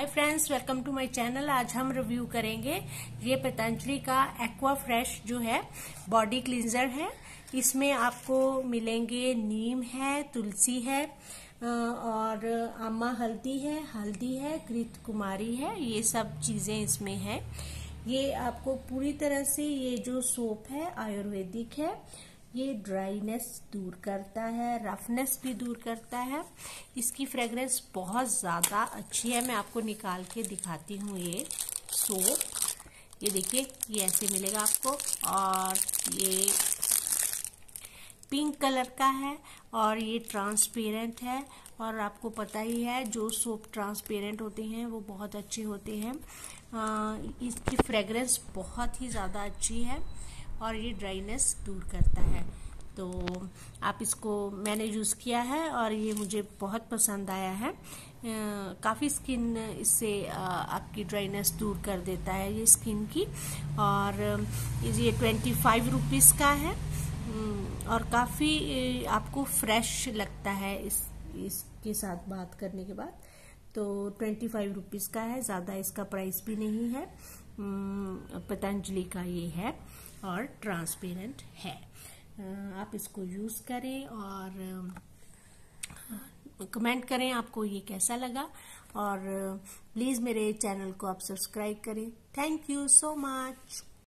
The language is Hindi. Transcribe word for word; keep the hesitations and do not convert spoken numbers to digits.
Hi friends, welcome to my channel. आज हम रिव्यू करेंगे ये पतंजलि का एक्वा फ्रेश जो है बॉडी क्लींजर है। इसमें आपको मिलेंगे नीम है, तुलसी है और आमा हल्दी है, हल्दी है, कृत कुमारी है, ये सब चीजें इसमें है। ये आपको पूरी तरह से ये जो सोप है आयुर्वेदिक है। ये ड्राईनेस दूर करता है, रफनेस भी दूर करता है। इसकी फ्रेग्रेंस बहुत ज़्यादा अच्छी है। मैं आपको निकाल के दिखाती हूँ। ये सोप, ये देखिए, ये ऐसे मिलेगा आपको और ये पिंक कलर का है और ये ट्रांसपेरेंट है। और आपको पता ही है जो सोप ट्रांसपेरेंट होते हैं वो बहुत अच्छे होते हैं। आ, इसकी फ्रेग्रेंस बहुत ही ज़्यादा अच्छी है और ये ड्राइनेस दूर करता है। तो आप इसको, मैंने यूज़ किया है और ये मुझे बहुत पसंद आया है। काफ़ी स्किन इससे आपकी ड्राइनेस दूर कर देता है ये स्किन की। और ये ट्वेंटी फाइव रुपीज़ का है और काफ़ी आपको फ्रेश लगता है इस इसके साथ बात करने के बाद। तो ट्वेंटी फाइव रुपीज़ का है, ज़्यादा इसका प्राइस भी नहीं है। पतंजलि का ये है और ट्रांसपेरेंट है। आप इसको यूज़ करें और कमेंट करें आपको ये कैसा लगा। और प्लीज़ मेरे चैनल को आप सब्सक्राइब करें। Thank you so much.